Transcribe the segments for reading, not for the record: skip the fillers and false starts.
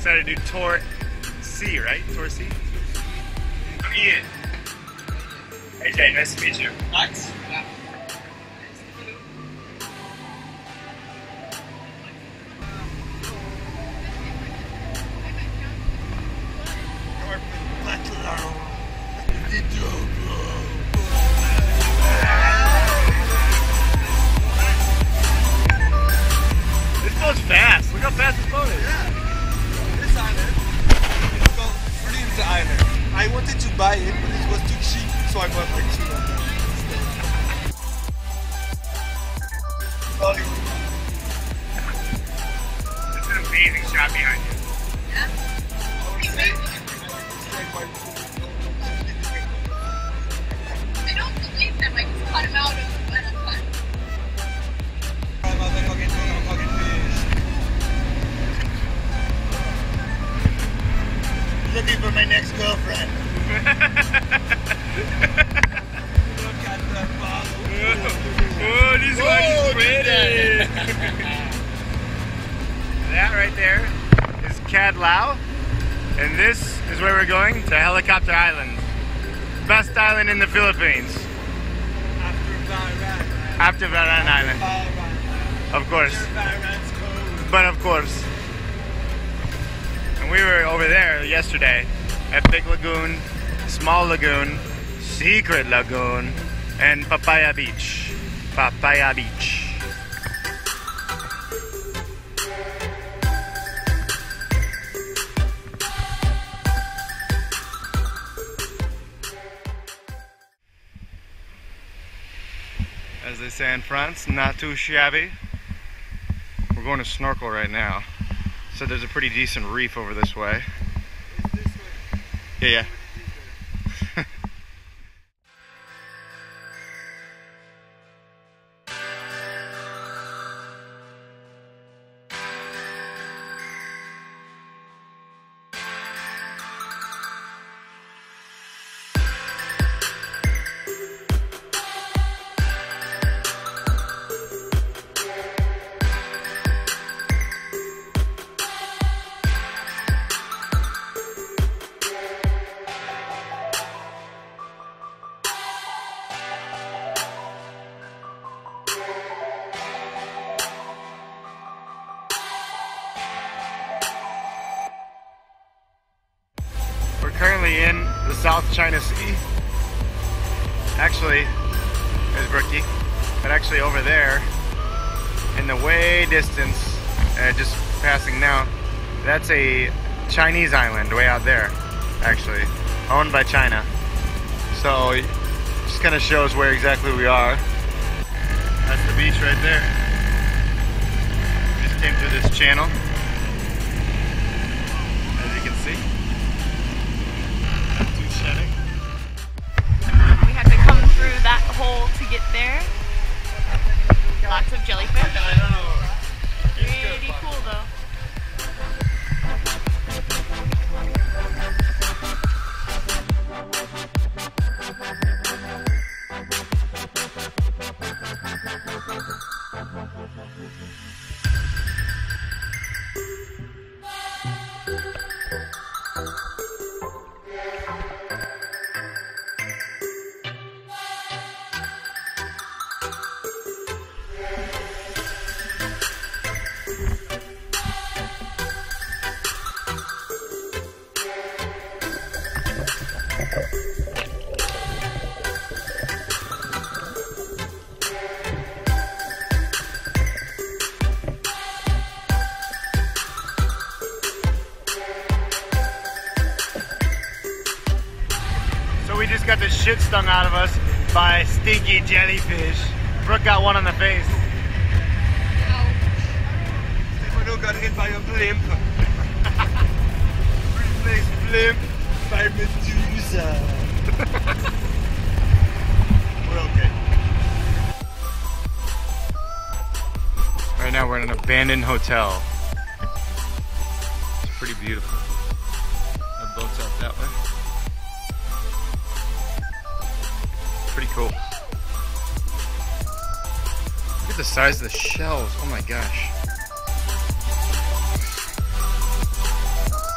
decided to do Tour C, right? Tour C? I'm Ian. Hey Jay, nice to meet you. Max? Yeah. This boat's fast. Look how fast this boat is. Yeah. This island is called Dreams Island. I wanted to buy it, but it was too cheap, so I bought like 2 of them. It's an amazing shot behind you. I don't believe them. I just cut him out of the metal cut. Looking for my next girlfriend. Look at that bottle. Oh, this one's pretty. That right there is Cad Lao, and this is where we're going, to Helicopter Island. Best island in the Philippines. After Varan Island. Of course. But of course. And we were over there yesterday at Big Lagoon, Small Lagoon, Secret Lagoon, and Papaya Beach. Papaya Beach. As they say in France, not too shabby. We're going to snorkel right now. So there's a pretty decent reef over this way. It's this way. Yeah. We're currently in the South China Sea. Actually, there's Brookie, but actually over there, in the way distance, just passing now, that's a Chinese island way out there, actually, owned by China. So, it just kind of shows where exactly we are. That's the beach right there. We just came through this channel, as you can see. We had to come through that hole to get there. Lots of jellyfish. Pretty cool though. We just got the shit stung out of us by stinky jellyfish. Brooke got one on the face. Stefano got hit by a blimp. Replaced blimp by Medusa. We're okay. Right now we're in an abandoned hotel. It's pretty beautiful. The boat's out that way. Pretty cool. Look at the size of the shells. Oh my gosh.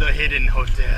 the hidden hotel.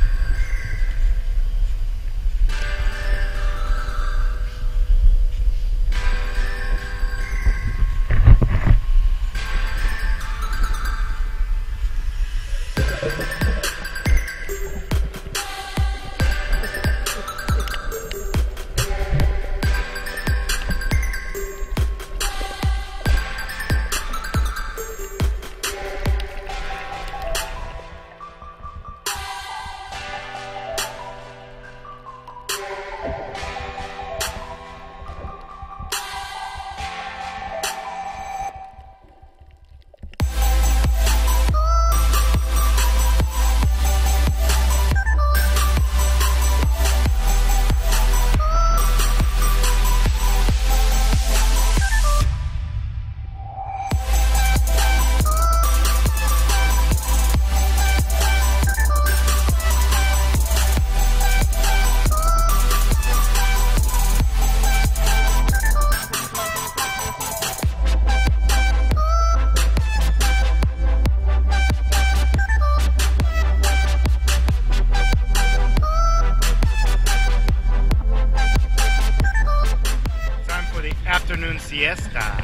Afternoon siesta.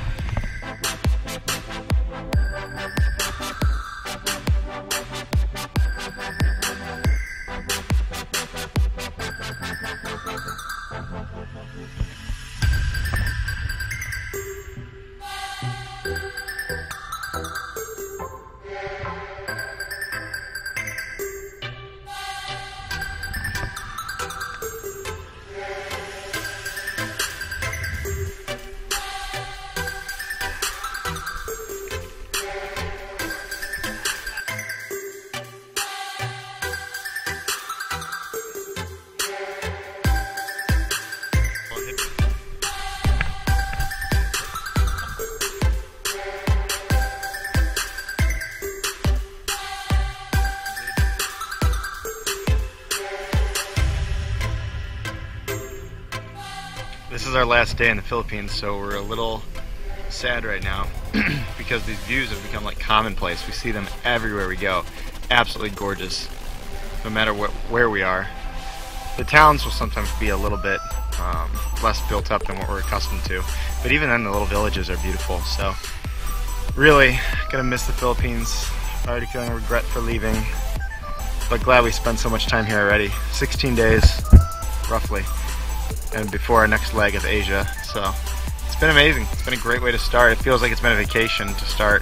This is our last day in the Philippines, so we're a little sad right now because these views have become like commonplace. We see them everywhere we go. Absolutely gorgeous, no matter where we are. The towns will sometimes be a little bit less built up than what we're accustomed to, but even then the little villages are beautiful. So really gonna miss the Philippines. Already feeling regret for leaving, but glad we spent so much time here already. 16 days roughly, and before our next leg of Asia. So it's been amazing. It's been a great way to start. It feels like it's been a vacation to start.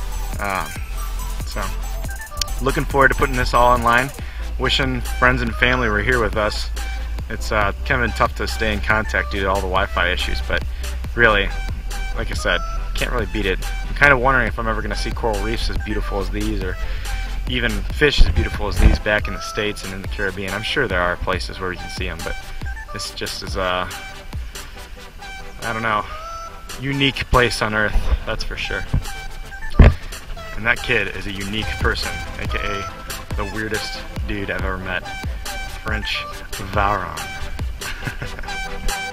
So looking forward to putting this all online. Wishing friends and family were here with us. It's kind of been tough to stay in contact due to all the Wi-Fi issues, but really, like I said, can't really beat it. I'm kind of wondering if I'm ever going to see coral reefs as beautiful as these, or even fish as beautiful as these back in the States and in the Caribbean. I'm sure there are places where we can see them, but this just is a, I don't know, unique place on Earth, that's for sure. And that kid is a unique person, aka the weirdest dude I've ever met. French Varon.